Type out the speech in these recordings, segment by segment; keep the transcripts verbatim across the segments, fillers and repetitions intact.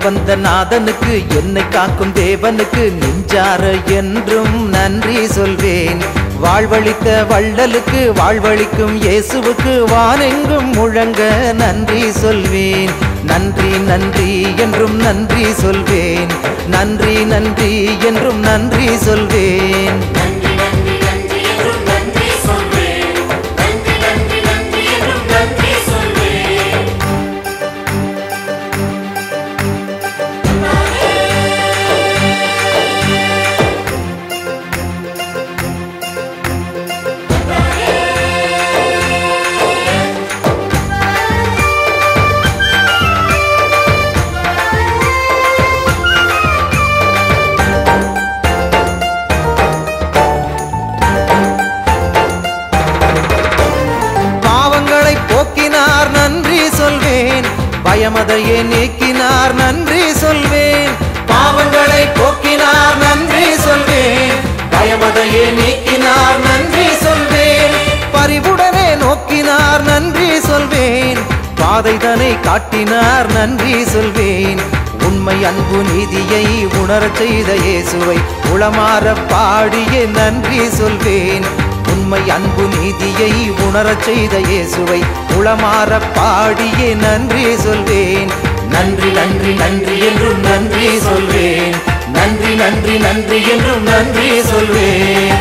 வந்த நாதனுக்கு என்னை காக்கும் தேவனுக்கு நெஞ்சார என்றும் நன்றி சொல்வேன். வாழ்வழித்த வள்ளலுக்கு வாழ்வழிக்கும் இயேசுவுக்கு வானெங்கும் முழங்க நன்றி சொல்வேன். நன்றி நன்றி என்றும் நன்றி சொல்வேன். நன்றி நன்றி என்றும் நன்றி சொல்வேன். பயமதையே நீக்கினார் நன்றி சொல்வேன். பாவங்களை போக்கினார் நன்றி சொல்வேன். பயமதையே நீக்கினார் நன்றி சொல்வேன். பரிவுடனே நோக்கினார் நன்றி சொல்வேன். பாதைதனை காட்டினார் நன்றி சொல்வேன். உண்மை அன்பு நீதியை உணரச் செய்த இயேசுவை உளமாற பாடியே நன்றி சொல்வேன். உண்மை அன்பு நீதியை உணரச் செய்த இயேசுவை உளமாற பாடியே நன்றி சொல்வேன். நன்றி நன்றி நன்றி என்றும் நன்றி சொல்வேன். நன்றி நன்றி நன்றி என்றும் நன்றி சொல்வேன்.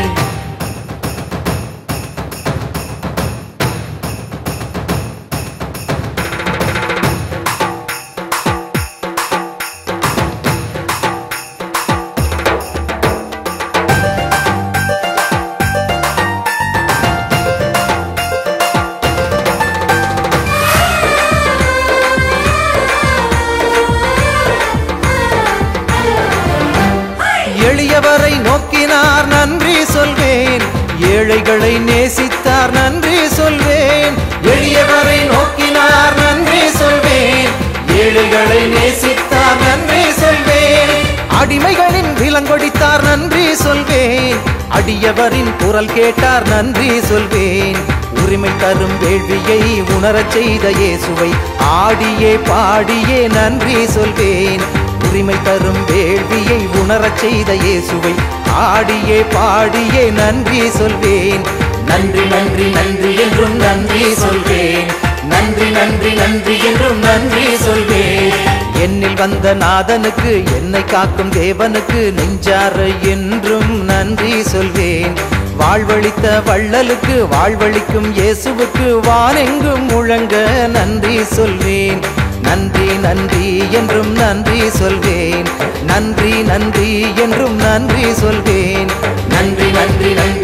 எளியவரை நோக்கினார் நன்றி சொல்வேன். ஏழைகளை நேசித்தார் நன்றி சொல்வேன். எளியவரை நோக்கினார் நன்றி சொல்வேன். ஏழைகளை நேசித்தார் நன்றி சொல்வேன். அடிமைகளின் விலங்கொடித்தார் நன்றி சொல்வேன். அடியவரின் குரல் கேட்டார் நன்றி சொல்வேன். உரிமை தரும் வேள்வியை உணரச் செய்த இயேசுவை ஆடியே பாடியே நன்றி சொல்வேன். உரிமை தரும் வேள்வியை உணரச் செய்த இயேசுவை ஆடியே பாடியே நன்றி சொல்வேன். நன்றி நன்றி நன்றி என்றும் நன்றி சொல்வேன். நன்றி நன்றி நன்றி என்றும் நன்றி சொல்வேன். என்னில் வந்த நாதனுக்கு என்னை காக்கும் தேவனுக்கு நெஞ்சார என்றும் நன்றி சொல்வேன். வாழ்வழித்த வள்ளலுக்கு வாழ்வழிக்கும் இயேசுவுக்கு வானெங்கும் முழங்க நன்றி சொல்வேன். நன்றி நன்றி என்றும் நன்றி சொல்வேன். நன்றி நன்றி என்றும் நன்றி சொல்வேன். நன்றி நன்றி நன்றி